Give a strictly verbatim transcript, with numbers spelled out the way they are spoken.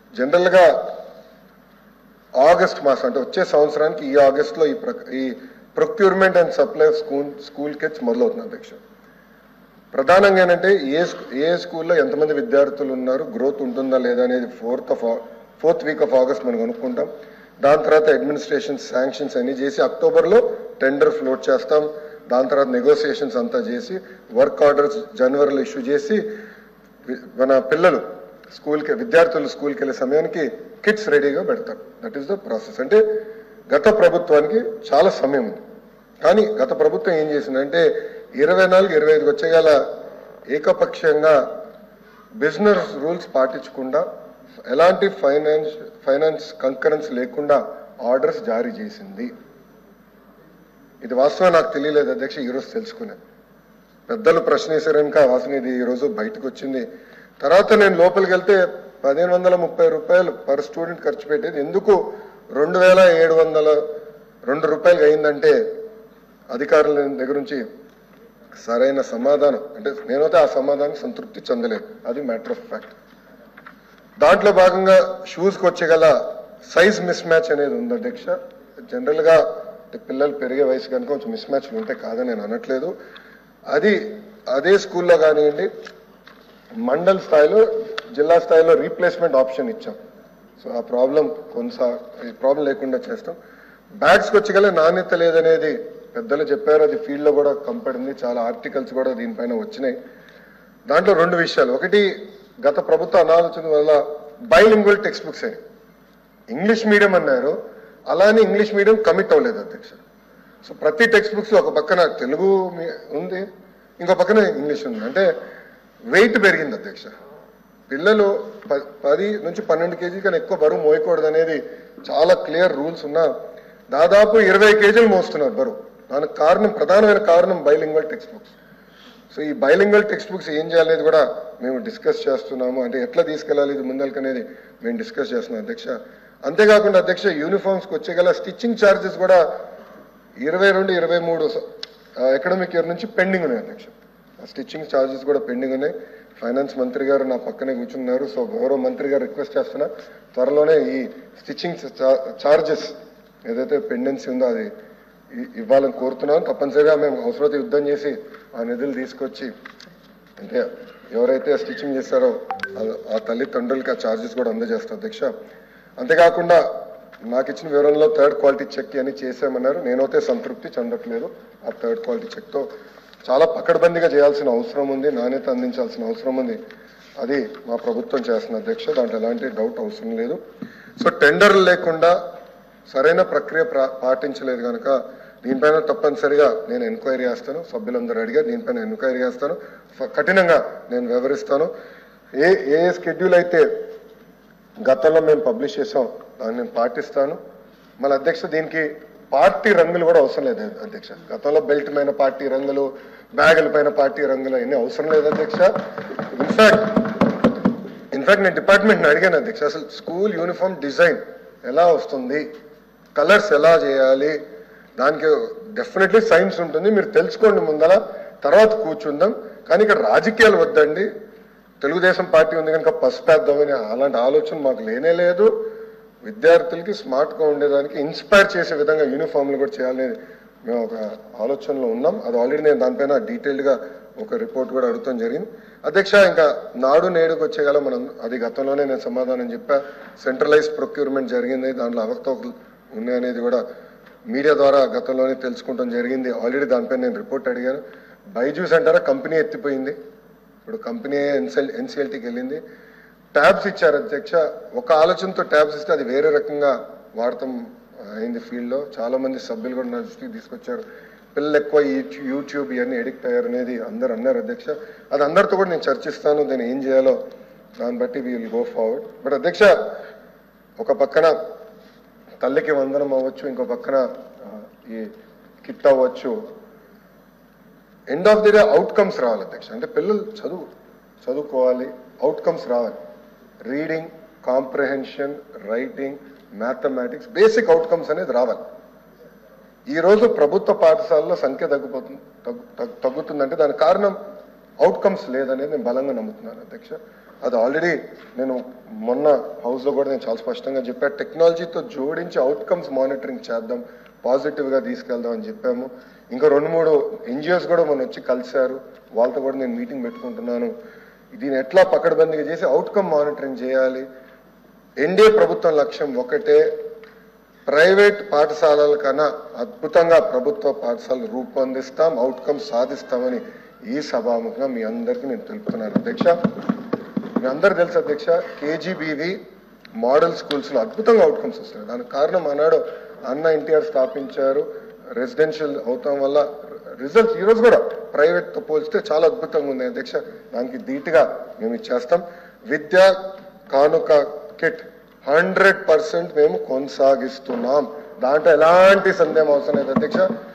జనరల్గా ఆగస్ట్ మాసం అంటే వచ్చే సంవత్సరానికి ఈ ఆగస్టులో ఈ ఈ procurement and supply of school school kits మొదలవుతుంది అధ్యక్ష. ప్రధానంగా ఏంటంటే ఏ ఏ స్కూల్లో ఎంతమంది విద్యార్థులు ఉన్నారు, గ్రోత్ ఉంటుందా లేదా అనేది fourth of fourth week of August మనం కనుక్కుంటాం. దాని తర్వాత అడ్మినిస్ట్రేషన్ శాంక్షన్స్ అన్ని చేసి అక్టోబర్లో టెండర్ ఫ్లోట్ చేస్తాం. దాని తర్వాత నెగోసియేషన్స్ అంతా చేసి వర్క్ ఆర్డర్స్ జనవరిలో ఇష్యూ చేసి మన పిల్లలు స్కూల్కి విద్యార్థులు స్కూల్కి వెళ్ళే సమయానికి కిట్స్ రెడీగా పెడతారు. That is the process. అంటే గత ప్రభుత్వానికి చాలా సమయం ఉంది. కానీ గత ప్రభుత్వం ఏం చేసిందంటే ఇరవై నాలుగు ఇరవై ఐదుకి వచ్చేయాల ఏకపక్షంగా బిజినెస్ రూల్స్ పాటించకుండా ఎలాంటి ఫైనాన్స్ ఫైనాన్స్ కంకరెన్స్ లేకుండా ఆర్డర్స్ జారీ చేసింది. ఇది వాస్తవం నాకు తెలియలేదు అధ్యక్ష, ఈరోజు తెలుసుకున్నాను. పెద్దలు ప్రశ్న వేసారు కనుక వాసన ఇది ఈరోజు బయటకు వచ్చింది. తర్వాత నేను లోపలికి వెళ్తే పదిహేను వందల ముప్పై రూపాయలు పర్ స్టూడెంట్ ఖర్చు పెట్టేది ఎందుకు రెండు వేల ఏడు వందల రెండు రూపాయలు అయిందంటే అధికారుల దగ్గర నుంచి సరైన సమాధానం అంటే నేనైతే ఆ సమాధానం సంతృప్తి చెందలేదు. అది మ్యాటర్ ఆఫ్ ఫ్యాక్ట్. దాంట్లో భాగంగా షూస్కి వచ్చేగల సైజ్ మిస్ మ్యాచ్ అనేది ఉంది అధ్యక్ష. జనరల్గా పిల్లలు పెరిగే వయసు కనుక కొంచెం మిస్ మ్యాచ్లు ఉంటే కాదని నేను అనట్లేదు. అది అదే స్కూల్లో కానివ్వండి మండల్ స్థాయిలో జిల్లా స్థాయిలో రీప్లేస్మెంట్ ఆప్షన్ ఇచ్చాం. సో ఆ ప్రాబ్లం కొనసా ప్రాబ్లం లేకుండా చేస్తాం. బ్యాగ్స్కి వచ్చేగల నాణ్యత లేదనేది పెద్దలు చెప్పారు. అది ఫీల్డ్లో కూడా కంపడింది. చాలా ఆర్టికల్స్ కూడా దీనిపైన వచ్చినాయి. దాంట్లో రెండు విషయాలు. ఒకటి, గత ప్రభుత్వ అనాలోచన వల్ల బైలింగ్వల్ టెక్స్ట్ బుక్స్ అని ఇంగ్లీష్ మీడియం అన్నారు, అలానే ఇంగ్లీష్ మీడియం కమిట్ అవ్వలేదు అధ్యక్ష. సో ప్రతి టెక్స్ట్ బుక్స్ ఒక పక్కన తెలుగు ఉంది, ఇంకో పక్కన ఇంగ్లీష్ ఉంది. అంటే వెయిట్ పెరిగింది అధ్యక్ష. పిల్లలు పది నుంచి పన్నెండు కేజీ కన్నా ఎక్కువ బరువు మోయకూడదు అనేది చాలా క్లియర్ రూల్స్ ఉన్నా దాదాపు ఇరవై కేజీలు మోస్తున్నారు బరువు. దానికి కారణం ప్రధానమైన కారణం బైలింగ్వల్ టెక్స్ట్ బుక్స్. సో ఈ బైలింగ్వల్ టెక్స్ట్ బుక్స్ ఏం చేయాలనేది కూడా మేము డిస్కస్ చేస్తున్నాము. అంటే ఎట్లా తీసుకెళ్ళాలి ఇది ముందరికి అనేది మేము డిస్కస్ చేస్తున్నాం అధ్యక్ష. అంతేకాకుండా అధ్యక్ష యూనిఫామ్స్కి వచ్చేగల స్టిచ్చింగ్ ఛార్జెస్ కూడా ఇరవై రెండు ఇరవై మూడు అకాడమిక్ ఇయర్ నుంచి పెండింగ్ ఉన్నాయి అధ్యక్ష. స్టిచ్చింగ్ ఛార్జెస్ కూడా పెండింగ్ ఉన్నాయి. ఫైనాన్స్ మంత్రి గారు నా పక్కనే కూర్చున్నారు. సో గౌరవ మంత్రి గారు రిక్వెస్ట్ చేస్తున్నా త్వరలోనే ఈ స్టిచ్చింగ్ ఛార్జెస్ ఏదైతే పెండెన్సీ ఉందో అది ఇవ్వాలని కోరుతున్నాం. తప్పనిసరిగా మేము అవసరమైతే యుద్ధం చేసి ఆ నిధులు తీసుకొచ్చి అంటే ఎవరైతే స్టిచ్చింగ్ చేస్తారో ఆ తల్లిదండ్రులకి ఆ ఛార్జెస్ కూడా అందజేస్తాం అధ్యక్ష. అంతేకాకుండా నాకు ఇచ్చిన వివరంలో థర్డ్ క్వాలిటీ చెక్ అని చేసామన్నారు. నేనైతే సంతృప్తి చెందట్లేదు. ఆ థర్డ్ క్వాలిటీ చెక్తో చాలా పకడ్బందీగా చేయాల్సిన అవసరం ఉంది, నాణ్యత అందించాల్సిన అవసరం ఉంది. అది మా ప్రభుత్వం చేస్తున్న అధ్యక్ష, దాంట్లో ఎలాంటి డౌట్ అవసరం లేదు. సో టెండర్లు లేకుండా సరైన ప్రక్రియ పాటించలేదు కనుక దీనిపైన తప్పనిసరిగా నేను ఎంక్వైరీ చేస్తాను. సభ్యులందరూ అడిగా దీనిపైన ఎంక్వైరీ చేస్తాను, కఠినంగా నేను వివరిస్తాను. ఏ ఏ స్కెడ్యూల్ అయితే గతంలో మేము పబ్లిష్ చేసాం దాన్ని నేను పాటిస్తాను. మళ్ళీ అధ్యక్ష దీనికి పార్టీ రంగులు కూడా అవసరం లేదు అధ్యక్ష. గతంలో బెల్ట్ పైన పార్టీ రంగులు, బ్యాగుల పైన పార్టీ రంగులు అవన్నీ అవసరం లేదు అధ్యక్ష. ఇన్ఫాక్ట్ ఇన్ఫాక్ట్ నేను డిపార్ట్మెంట్ని అడిగాను అధ్యక్ష, అసలు స్కూల్ యూనిఫామ్ డిజైన్ ఎలా వస్తుంది, కలర్స్ ఎలా చేయాలి, దానికి డెఫినెట్లీ సైన్స్ ఉంటుంది, మీరు తెలుసుకోండి ముందర, తర్వాత కూర్చుందాం. కానీ ఇక్కడ రాజకీయాలు వద్దండి, తెలుగుదేశం పార్టీ ఉంది కనుక పసుపేద్దామని అలాంటి ఆలోచన మాకు లేనే లేదు. విద్యార్థులకి స్మార్ట్గా ఉండేదానికి ఇన్స్పైర్ చేసే విధంగా యూనిఫామ్లు కూడా చేయాలనేది మేము ఒక ఆలోచనలో ఉన్నాం. అది ఆల్రెడీ నేను దానిపైన డీటెయిల్డ్గా ఒక రిపోర్ట్ కూడా అడుగుతాం జరిగింది అధ్యక్ష. ఇంకా నాడు నేడుకు వచ్చేగల మనం అది గతంలోనే నేను సమాధానం చెప్పా. సెంట్రలైజ్ ప్రొక్యూర్మెంట్ జరిగింది, దాంట్లో అవకతవకలు ఉన్నాయనేది కూడా మీడియా ద్వారా గతంలోనే తెలుసుకుంటాం జరిగింది. ఆల్రెడీ దానిపైన నేను రిపోర్ట్ అడిగాను. బైజూస్ అంటారా కంపెనీ ఎత్తిపోయింది, ఇప్పుడు కంపెనీ ఎన్సెల్ ఎన్సీఎల్టీకి వెళ్ళింది. ట్యాబ్స్ ఇచ్చారు అధ్యక్ష. ఒక ఆలోచనతో ట్యాబ్స్ ఇస్తే అది వేరే రకంగా వాడతాం అయింది ఫీల్డ్లో. చాలా మంది సభ్యులు కూడా నా దృష్టికి తీసుకొచ్చారు. పిల్లలు ఎక్కువ యూట్యూబ్ ఇవన్నీ ఎడిక్ట్ అయ్యారు అనేది అందరు అన్నారు అధ్యక్ష. అది అందరితో కూడా నేను చర్చిస్తాను, దాన్ని ఏం చేయాలో దాన్ని బట్టి we will go forward. But అధ్యక్ష ఒక పక్కన తల్లికి వందనం అవ్వచ్చు, ఇంకో పక్కన ఈ కిట్ అవ్వచ్చు. End of the day outcomes రావాలి అధ్యక్ష. అంటే పిల్లలు చదువు చదువుకోవాలి, అవుట్కమ్స్ రావాలి. Reading, comprehension, writing, mathematics, basic outcomes అనేది రావాలి. ఈరోజు ప్రభుత్వ పాఠశాలలో సంఖ్య తగ్గిపోతుంది తగ్గుతుందంటే దానికి కారణం అవుట్కమ్స్ లేదనేది నేను బలంగా నమ్ముతున్నాను అధ్యక్ష. అది ఆల్రెడీ నేను మొన్న హౌస్లో కూడా నేను చాలా స్పష్టంగా చెప్పాను. టెక్నాలజీతో జోడించి అవుట్కమ్స్ మానిటరింగ్ చేద్దాం, పాజిటివ్గా తీసుకెళ్దాం అని చెప్పాము. ఇంకా రెండు మూడు ఎన్జిఓస్ కూడా మనం వచ్చి కలిశారు, వాళ్ళతో కూడా నేను మీటింగ్ పెట్టుకుంటున్నాను. దీన్ని ఎట్లా పకడ్బందీగా చేసి అవుట్కమ్ మానిటరింగ్ చేయాలి. ఎన్డీఏ ప్రభుత్వం లక్ష్యం ఒకటే, ప్రైవేట్ పాఠశాలల కన్నా అద్భుతంగా ప్రభుత్వ పాఠశాలలు రూపొందిస్తాం, అవుట్కమ్స్ సాధిస్తామని ఈ సభాముఖంగా మీ అందరికీ నేను తెలుపుతున్నాను అధ్యక్ష. మీ అందరు తెలుసు అధ్యక్ష, కేజీబీవి మోడల్ స్కూల్స్లో అద్భుతంగా అవుట్కమ్స్ వస్తున్నాయి. దానికి కారణం ఆనాడు అన్న ఎన్టీఆర్ స్థాపించారు. రెసిడెన్షియల్ అవటం వల్ల రిజల్ట్స్ ఈరోజు కూడా ప్రైవేట్తో పోల్చితే చాలా అద్భుతంగా ఉన్నాయి అధ్యక్ష. దానికి ధీటుగా మేము ఇచ్చేస్తాం. విద్యా కానుక కిట్ హండ్రెడ్ పర్సెంట్ మేము కొనసాగిస్తున్నాం, దాంట్లో ఎలాంటి సందేహం అవసరం లేదు అధ్యక్ష.